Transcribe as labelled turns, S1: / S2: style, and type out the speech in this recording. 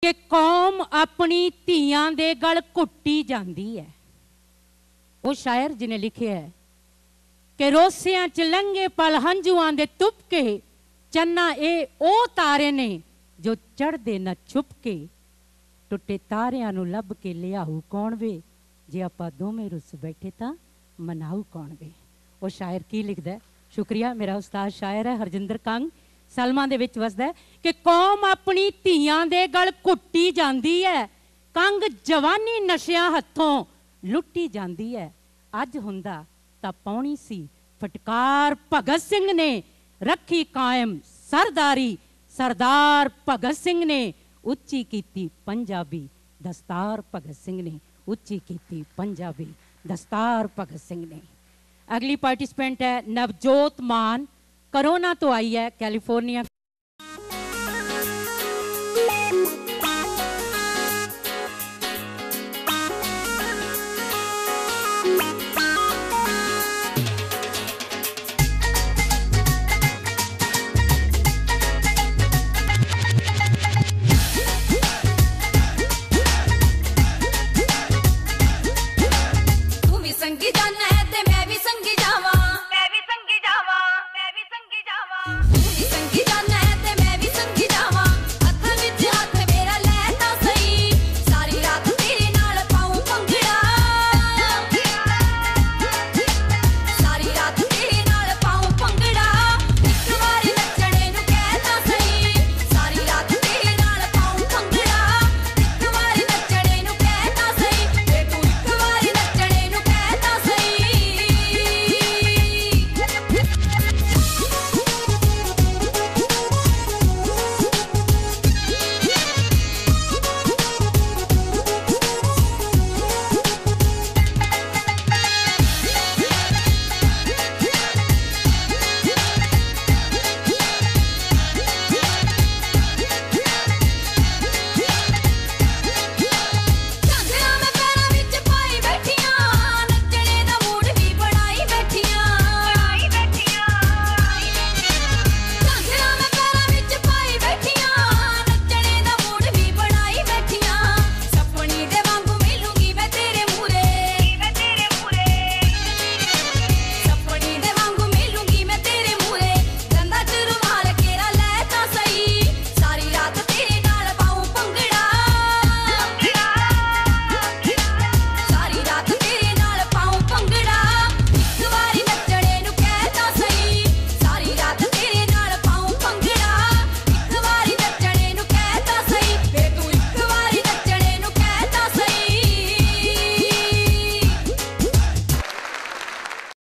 S1: कि कौम अपनी धीआं दे गल घुट्टी जांदी है। वो शायर जिन्हें लिखे है कि रोसियां च लंघे पल हंजुआं दे तुपके, चन्ना ए ओ तारे ने जो चढ़दे न छुप के, टुटे तारियां नूं लभ के लियाऊ कौन वे, जे आपां दोवें रुस बैठे तां मनाऊ कौन वे। वो शायर की लिखदा है? शुक्रिया, मेरा उस्ताद शायर है हरजिंदर कंग, सलमा दे विच वसदा है कि कौम अपनी धीआं दे गल घुट्टी जांदी है, कंग जवानी नशियां हत्थों लुट्टी जांदी है। अज हुंदा तां पाउणी सी फटकार, भगत सिंह ने रखी कायम सरदारी, सरदार भगत सिंह ने उच्ची कीती पंजाबी दस्तार, भगत सिंह ने उच्ची कीती पंजाबी दस्तार, भगत सिंह ने। अगली पार्टिसिपेंट है नवजोत मान, करोना तो आई है, कैलिफोर्निया